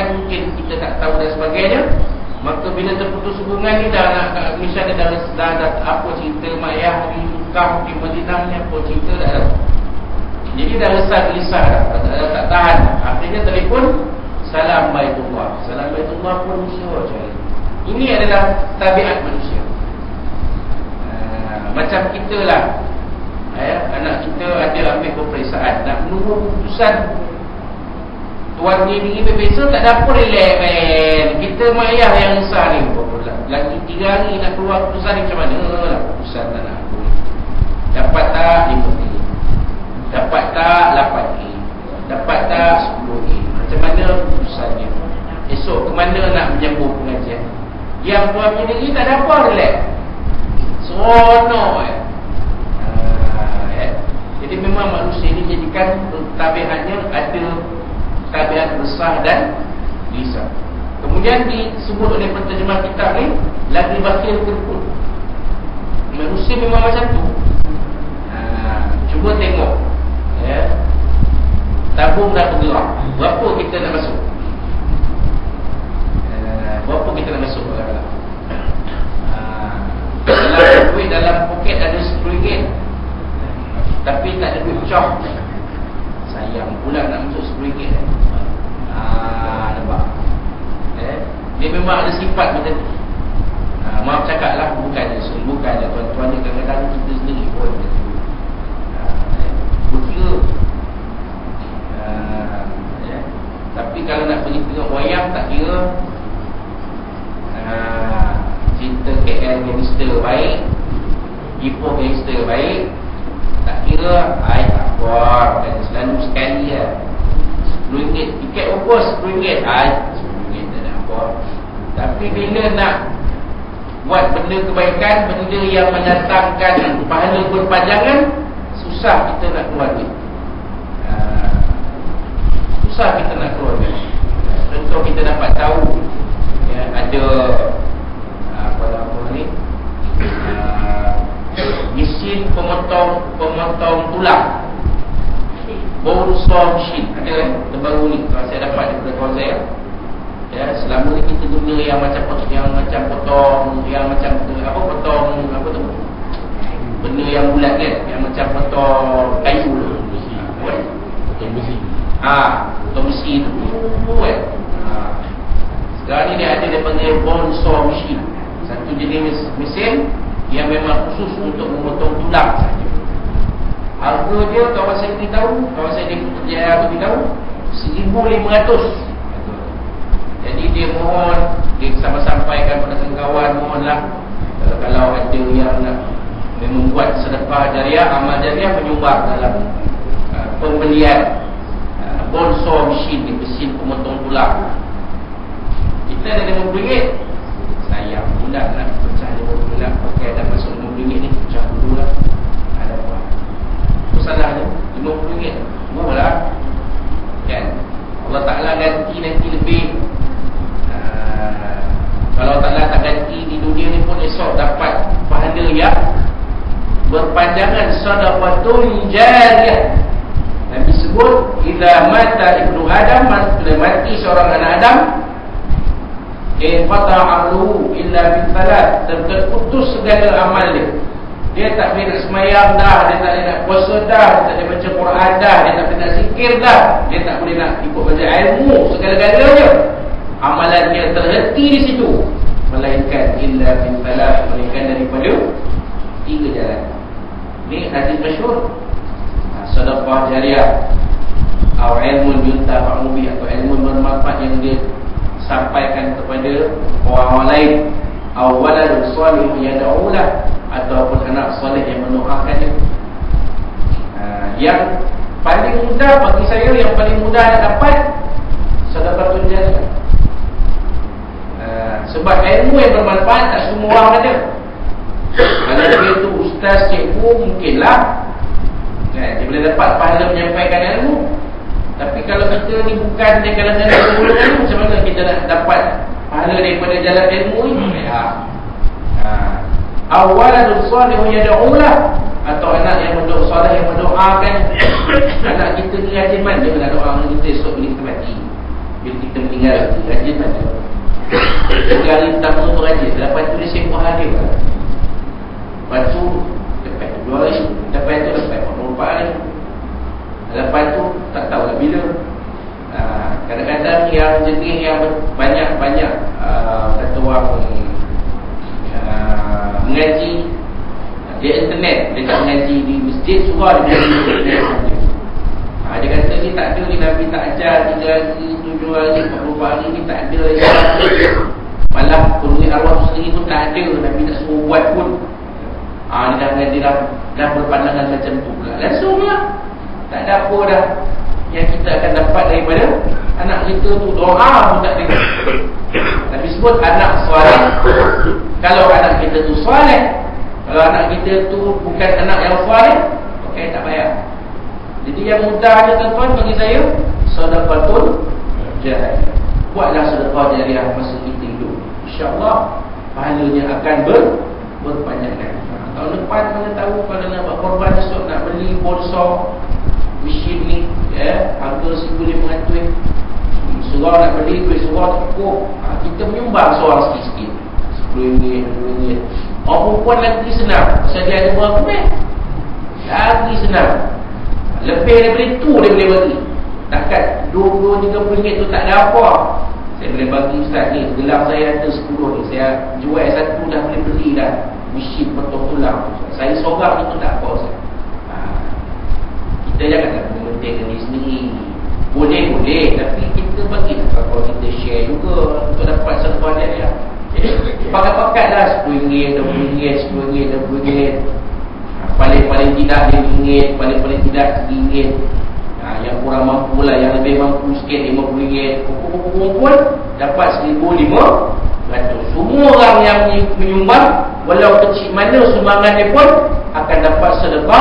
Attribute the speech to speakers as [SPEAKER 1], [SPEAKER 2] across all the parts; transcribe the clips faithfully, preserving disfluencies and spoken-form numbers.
[SPEAKER 1] hubungan mungkin kita tak tahu dan sebagainya. Maka bila terputus hubungan ni dah nak, misalnya dah, dah, dah apa cerita mak ayah di Mekah, di Madinah ni, apa cerita dah tahu. Jadi dah resah gelisah dah, dah, dah, dah tak tahan. Akhirnya telefon, salam baitullah. Salam baitullah pun manusia cari. Ini adalah tabiat manusia. Ha, macam kita lah, eh, anak kita ada ambil peperiksaan, nak menunggu keputusan. Tuan ni ni biasa tak ada apa relax man. Kita mak ayah yang resah ni. Lagi tiga hari nak keluar keputusan ni, macam mana lah keputusan tak nak aku. Dapat tak lima A, dapat tak lapan A, dapat tak sepuluh A. Macam mana keputusannya. Esok ke mana nak menyambung pengajian. Yang tuan ni ni tak ada apa relax, seronok eh. Ha, eh. Jadi memang manusia ni jadikan tabiatnya ada tabiat resah dan risau. Kemudian disebut oleh penterjemah kitab ni, lagi bakhil kerput. Manusia memang macam tu. Ha, cuba tengok ya. Tabung dah bergerak, berapa kita nak masuk? Ha, berapa kita nak masuk? Ha, dalam duit dalam poket ada sepuluh ringgit, tapi tak ada duit pecah. Sayang pula nak masuk sepuluh ringgit. Haa, nampak? Eh, dia memang ada sifat macam tu. Ha, maaf cakap lah, bukannya bukannya tuan-tuan ni kadang-kadang kita sendiri pun macam tu. Ha, eh, berkira. Ha, eh. Tapi kalau nak pergi tengok wayang tak kira. Ha, cerita K L gangster baik, Ipoh gangster baik, tak kira. Hai tak apa, dan selalu sekali lah sepuluh ringgit, tiket ongkos sepuluh ringgit. Hai sepuluh ringgit tak ada apa. Tapi bila nak buat benda kebaikan, benda yang mendatangkan pahala berpanjangan, susah kita nak keluar duit. ha, Susah kita nak keluar duit. Contoh kita dapat tahu ya, ada apa nama ni, uh, mesin pemotong pemotong tulang, bone saw machine, ada kan terbaru ni, kalau saya dapat daripada kawan saya. Ya, selama ni kita guna yang macam potong, yang macam potong, yang macam apa potong apa tu, benda yang bulat kan, yang macam potong kayu tu, potong besi. Ah, potong besi tu kan. Ha. Sekarang ni dia ada, dia panggil bone saw machine, satu jenis mesin yang memang khusus untuk memotong tulang saja. Harga dia kawan saya beritahu, kawan saya di Putrajaya beritahu seribu lima ratus. Jadi dia mohon, dia sama sampaikan pada kawan, mohonlah kalau, kalau ada yang nak membuat sedekah jariah, amal jariah, menyumbang dalam uh, pembelian uh, bone saw machine ni, mesin pemotong tulang. Kita ada lima puluh ringgit. Sayang pula nak pecah lima puluh ringgit, pakai dah masuk lima puluh ringgit ni, pecah dulu lah. Ada apa? Itu salahnya, lima puluh ringgit murah lah kan. Allah Ta'ala ganti nanti lebih. uh, Kalau Allah Ta'ala tak ganti di dunia ni pun, esok dapat pahala yang berpanjangan, sadaqatul jariyah. Nabi sebut, idza mata ibnu Adam, bila mati seorang anak Adam, in qata'a amruhu illa bi thalath, dan terputus segala amal dia. Dia tak boleh nak semayang dah, dia tak boleh nak puasa dah, dia tak boleh baca Quran dah, dia tak boleh nak zikir dah, dia tak boleh nak ikut belajar ilmu, segala-galanya amalan dia terhenti di situ, melainkan illa bi thalath, melainkan daripada tiga jalan. Ini hadis masyhur, sedekah jariah, atau ilmu yuntafa'u bi, atau ilmu bermanfaat yang dia sampaikan kepada orang lain, atau waladun salih yad'ulah, ataupun anak soleh yang mendoakannya. Ha, yang paling mudah bagi saya, yang paling mudah nak dapat sedekah jariah. Ha, sebab ilmu yang bermanfaat tak semua orang ada. Kalau dia tu ustaz, cikgu, mungkinlah kan, dia boleh dapat pahala menyampaikan ilmu. Tapi kalau kita ni bukan di kalangan ilmu, macam mana kita nak dapat pahala daripada jalan ilmu ini? Ha. Ha. Awaladun salihun yad'ulah, atau anak yang berdoa soleh, yang mendoakan. Anak kita ni rajin man, dia nak doa dengan kita esok bila kita mati. Bila kita meninggal, rajin tak ada. Tiga hari pertama tu rajin. Lepas tu dia sibuk hari lah. Lepas tu lepas tu dua hari. Lepas tu lepas empat puluh empat hari. Lepas tu tak tahu lah bila. uh, Kadang-kadang yang jenis yang banyak-banyak uh, kata orang uh, mengaji dia internet, dia tak mengaji di masjid, surah dia mengaji di internet. Ha, dia kata ni tak ada ni, Nabi tak ajar tiga hari, tujuh hari, empat puluh hari ni tak ada. Malah penulis arwah sendiri pun tak ada, Nabi tak suruh buat pun. Ha, dia dah mengaji dah, dah berpandangan macam tu pula. Langsung lah, tak ada apa dah yang kita akan dapat daripada anak kita tu. Doa pun tak ada. Nabi sebut anak soleh. Kalau anak kita tu soleh, kalau anak kita tu bukan anak yang soleh, okey, tak payah. Jadi yang mudahnya tuan-tuan bagi saya, sedekahul jariyah. Buatlah sedekah jariyah masa kita hidup. InsyaAllah pahalanya akan ber, berpanjangan. Ha, tahun depan mana tahu kalau nak buat korban esok, nak beli bolsa mesin ni, ya, harga seribu lima ratus. Surah nak beli, duit surah tak cukup. Ha, kita menyumbang seorang sikit-sikit, sepuluh ringgit, dua ringgit. Orang perempuan lagi senang, pasal dia ada berapa mek? Lagi senang. Lebih daripada itu dia boleh bagi. Takat dua puluh tiga puluh ringgit tu tak ada apa. Saya boleh bagi ustaz ni, gelang saya ada sepuluh ni, saya jual satu dah boleh beli dah mesin potong tulang. Saya seorang itu tak apa ustaz. Ha, kita janganlah mementingkan diri sendiri. Boleh-boleh, tapi kita bagi kalau kita share juga untuk dapat sedekah dia. Pakat-pakat lah sepuluh ringgit, dua puluh ringgit, sepuluh ringgit, dua puluh ringgit. Paling-paling tidak lima ringgit, paling-paling tidak tiga ringgit. Ha, yang kurang mampu lah, yang lebih mampu sikit lima puluh ringgit. Kumpul-kumpul dapat seribu lima ratus. Semua orang yang menyumbang, walau kecil mana sumbangan dia pun akan dapat sedekah.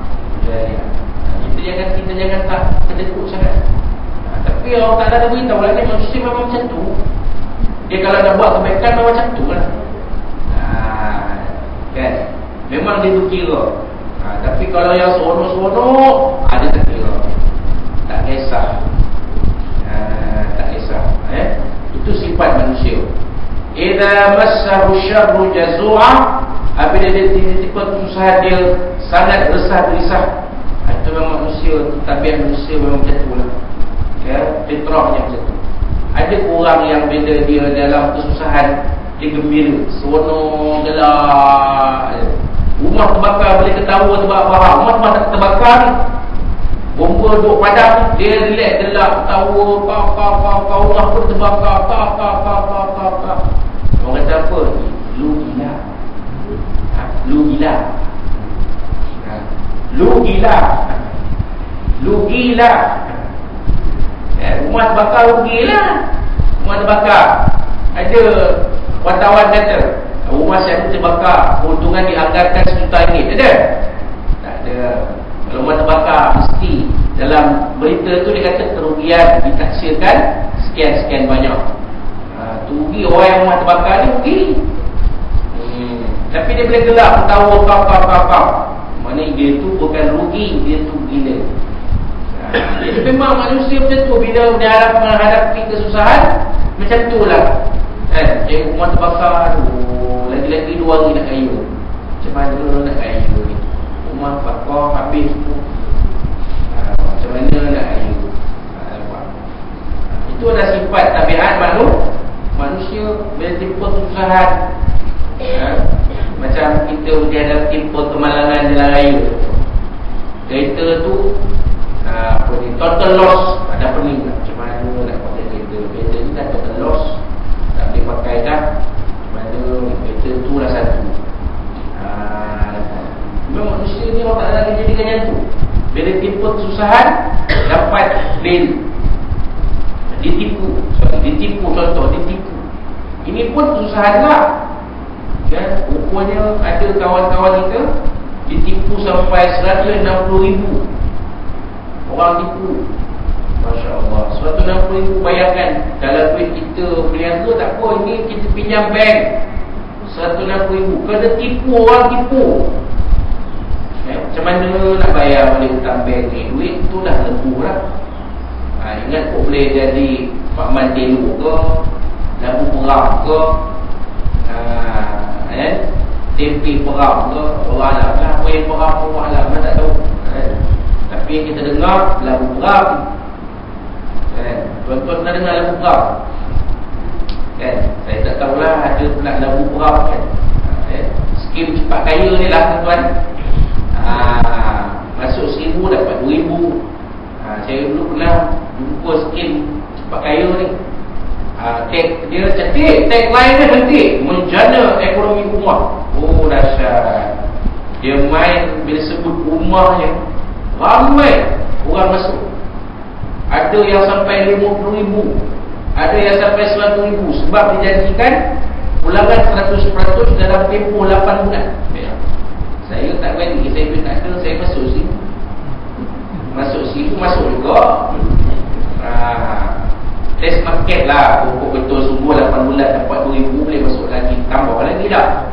[SPEAKER 1] Kita jangan kita jangan tak kedekut sangat. Ha, tapi orang tak ada beritahu lah, manusia memang macam tu. Dia kalau nak buat kebaikan memang macam tu lah. Ha, kan? Memang dia berkira. Ha, tapi kalau yang seronok-seronok, ha, dia tak kira. Tak kisah. Ha, tak kisah. Eh? Itu sifat manusia. Idza massahu syarru jazua, apabila dia tiba-tiba kesusahan dia sangat resah gelisah. Ha, itu memang manusia, tabiat manusia memang macam tu lah. Ya, fitrahnya macam tu. Ada orang yang bila dia dalam kesusahan, dia gembira, seronok, gelak. Rumah terbakar, boleh ketawa terbakar. Rumah tempat tak terbakar ni, bomba duduk padam, dia relax, gelak, ketawa, kau, kau, kau, kau, rumah pun terbakar, kau, kau, kau, kau, kau, kau. Orang kata apa? Lu gila. Ha, lu gila. Ha, lu gila. Lu gila. Eh, rumah terbakar, rugi lah. Rumah terbakar. Ada wartawan kata rumah saya terbakar, keuntungan dianggarkan sejuta ringgit. Ada? Tak ada. Kalau rumah terbakar, mesti dalam berita tu dia kata kerugian ditaksirkan sekian-sekian banyak. Ha, tu rugi. Orang yang rumah terbakar ni rugi. Hmm. Tapi dia boleh gelap, ketawa, kau-kau-kau. Mana dia tu bukan rugi, dia tu gila. Ha, jadi memang manusia macam tu. Bila dia harap menghadapi kesusahan, macam tu lah. Eh, dia rumah terbakar, aduh, lagi-lagi dua hari nak kayu. Macam mana nak kayu ni? Rumah terbakar habis tu. Ha, macam mana nak kayu? Ha, itu adalah sifat tabiat manusia. Manusia bila timpa kesusahan, ha, macam kita dia ada timpa kemalangan jalan raya. Kereta tu, ha, apa ni, total loss. Ada pening lah. Macam mana nak pakai kereta? Kereta ni dah total loss, tak boleh pakai dah. Mana kereta tu lah satu. Ha, memang manusia ni orang tak ada lagi jadi macam tu. Bila timpa kesusahan, dapat bil, ditipu. Sorry, ditipu contoh, ditipu. Ini pun kesusahan lah. Ya, rupanya ada kawan-kawan kita ditipu sampai seratus enam puluh ribu. Orang tipu. Masya Allah, seratus enam puluh ribu. Bayangkan, dalam duit kita berniaga tak apa, ini kita pinjam bank seratus enam puluh ribu. Kena tipu, orang tipu. Eh, macam mana nak bayar balik hutang bank ni? Duit tu dah lembu lah. Ha, ingat kok boleh jadi Pak Mandelu ke, labu perang ke, uh, eh, tempe perang ke, orang alam lah, kuih perang orang alam lah, tak tahu. Eh. Tapi yang kita dengar labu perang. Eh. Tuan-tuan pernah dengar labu perang? Eh. Saya tak tahulah ada pula labu perang kan. Eh. Skim cepat kaya ni lah tuan-tuan. Ah, masuk seribu dapat dua ribu. Ah, saya dulu pernah jumpa skim cepat kaya ni. Ah, tag, dia cantik, tagline dia cantik, menjana ekonomi rumah. Oh dahsyat. Dia main bila sebut rumah je, ramai orang masuk. Ada yang sampai lima puluh ribu, ada yang sampai seratus ribu. Sebab dijanjikan ulangan seratus peratus dalam tempoh lapan bulan. Saya tak berani, saya pun tak kena, saya masuk situ. Masuk situ, masuk juga. Haa, test market lah. Pokok betul sungguh lapan bulan dapat dua ribu, boleh masuk lagi, tambah lagi dah.